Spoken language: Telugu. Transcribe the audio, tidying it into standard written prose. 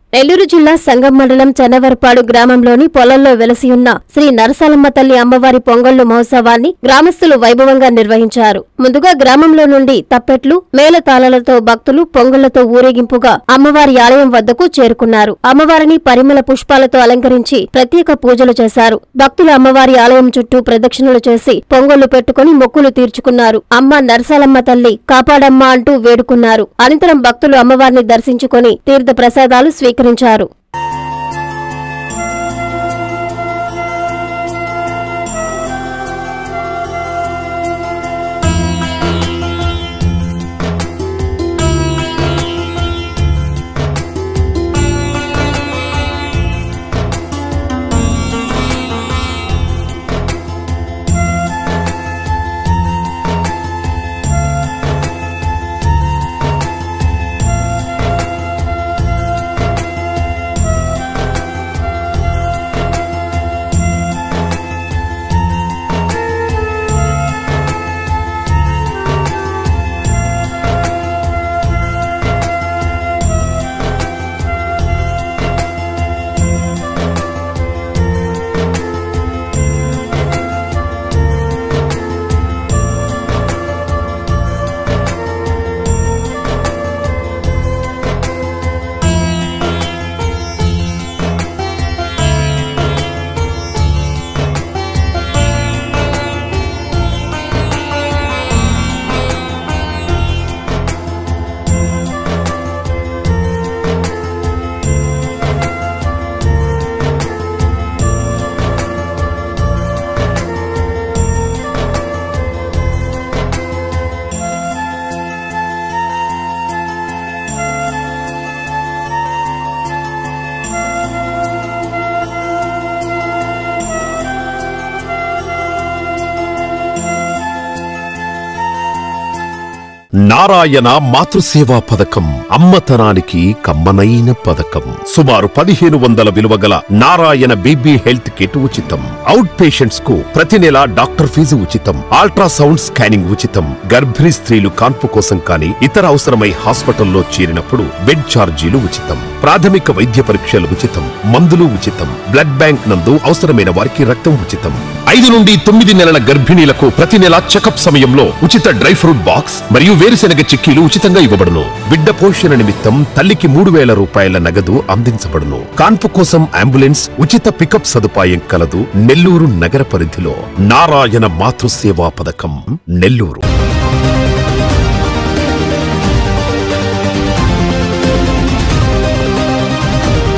నెల్లూరు జిల్లా సంగం మండలం చెన్నవరపాడు గ్రామంలోని పొలంలో వెలసి ఉన్న శ్రీ నరసాలమ్మ తల్లి అమ్మవారి పొంగళ్లు మహోత్సవాన్ని గ్రామస్తులు వైభవంగా నిర్వహించారు. ముందుగా గ్రామంలో నుండి తప్పెట్లు, మేళతాళాలతో భక్తులు పొంగళ్లతో ఊరేగింపుగా అమ్మవారి ఆలయం వద్దకు చేరుకున్నారు. అమ్మవారిని పరిమళ పుష్పాలతో అలంకరించి ప్రత్యేక పూజలు చేశారు. భక్తులు అమ్మవారి ఆలయం చుట్టూ ప్రదక్షిణలు చేసి పొంగళ్లు పెట్టుకుని మొక్కులు తీర్చుకున్నారు. అమ్మ నరసాలమ్మ తల్లి కాపాడమ్మ అంటూ వేడుకున్నారు. అనంతరం భక్తులు అమ్మవారిని దర్శించుకుని తీర్థ ప్రసాదాలు స్వీకరించారు. నారాయణ మాతృసేవా పథకం అమ్మతనానికి కమ్మనైన పథకం. సుమారు 1500 విలువగల నారాయణ బేబీ హెల్త్ కిట్ ఉచితం. అవుట్ పేషెంట్స్ కు ప్రతి నెల డాక్టర్ ఫీజు ఉచితం. అల్ట్రాసౌండ్ స్కానింగ్ ఉచితం. గర్భిణీ స్త్రీలు కాన్పు కోసం కానీ ఇతర అవసరమై హాస్పిటల్లో చేరినప్పుడు బెడ్ ఛార్జీలు ఉచితం. ప్రాథమిక వైద్య పరీక్షలు ఉచితం. మందులు ఉచితం. బ్లడ్ బ్యాంక్ నందు అవసరమైన వారికి రక్తం ఉచితం. 5 నుండి 9 నెలల గర్భిణీలకు ప్రతి నెల చెకప్ సమయంలో ఉచిత డ్రై ఫ్రూట్ బాక్స్ మరియు వేరుశెనగ చిక్కీలు ఉచితంగా ఇవ్వబడును. బిడ్డ పోషణ నిమిత్తం తల్లికి 3000 రూపాయల నగదు అందించబడును. కాన్పు కోసం అంబులెన్స్ ఉచిత పికప్ సదుపాయం కలదు. నెల్లూరు నగర పరిధిలో నారాయణ మాతృసేవా పథకం నెల్లూరు.